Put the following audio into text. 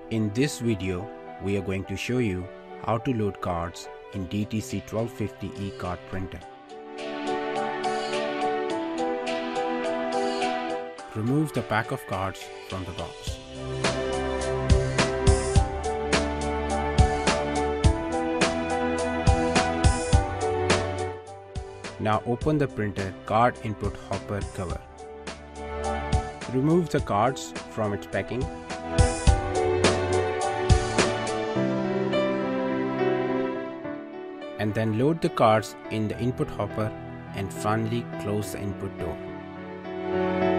In this video, we are going to show you how to load cards in DTC 1250E card printer. Remove the pack of cards from the box. Now open the printer card input hopper cover. Remove the cards from its packing. And then load the cards in the input hopper and finally close the input door.